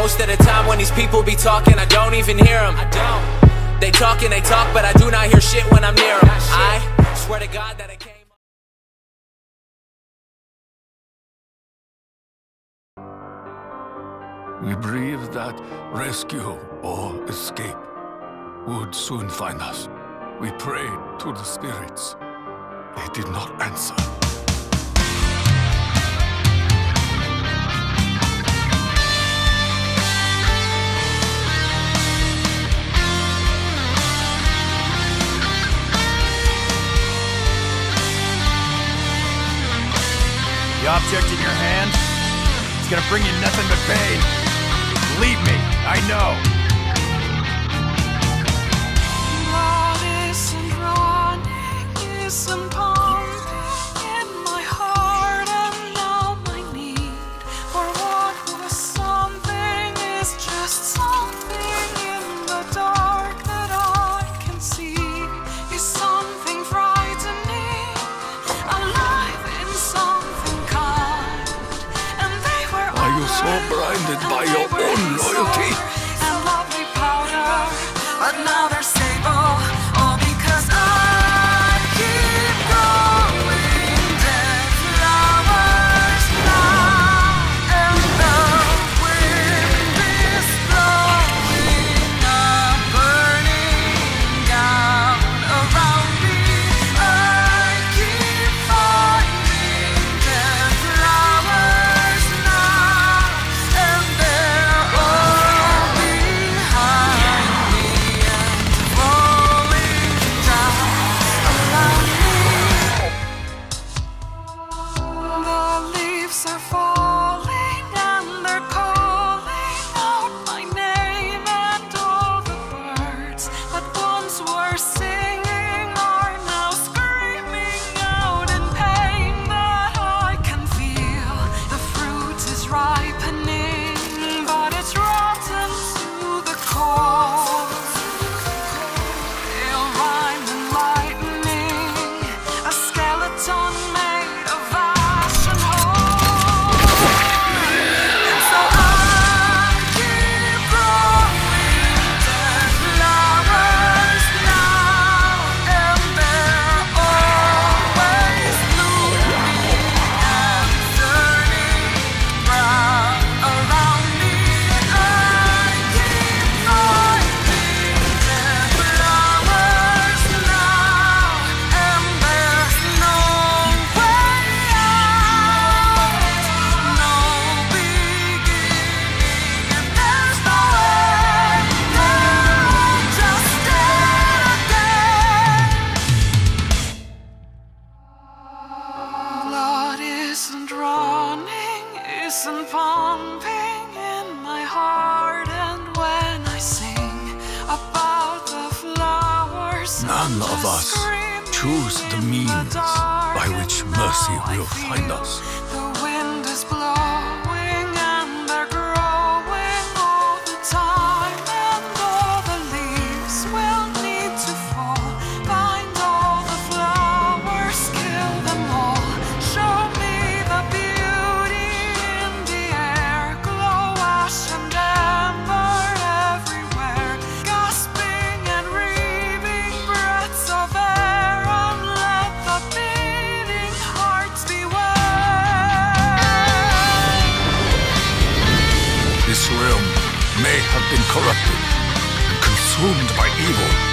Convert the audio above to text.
Most of the time when these people be talking, I don't even hear them. They talk and they talk, but I do not hear shit when I'm near them. I swear to God that I came. We breathed that rescue or escape would soon find us. We prayed to the spirits. They did not answer. The object in your hand is gonna bring you nothing but pain. Believe me, I know. Blood isn't running, isn't pumping in my heart, and now my need for what was something is just something in the dark that I can see. Is something frightening, alive in something kind, and they were Are you so blinded by your own loyalty? and lovely powder, but now they're stable, all because I keep growing dead flowers now, and the wind is blowing a burning gown around me. I keep finding dead flowers now, and they're all behind me and falling down around me. The leaves are falling and they're calling out my name, and all the birds that once were singing are now screaming out in pain. That I can feel the fruit is ripening, but it's rotten to the core. Pale rhyme and lightning, a skeleton made of ash and hope. And so I keep growing dead flowers now, and they're always blooming and turning brown around me. I keep finding dead flowers now, and there's no way out, no beginning, and there's no end. I'm just dead again. Blood isn't running, isn't pumping in my heart, and when I sing about the flowers, None of us choose the means by which mercy will find us. The wind is blowing and they're growing all the time, and all the leaves will need to fall. Find all the flowers, kill them all. Show me the beauty in the air, glow ash and amber everywhere, gasping and reaving breaths of air, and let the beating hearts beware. This realm may have been corrupted and consumed by evil,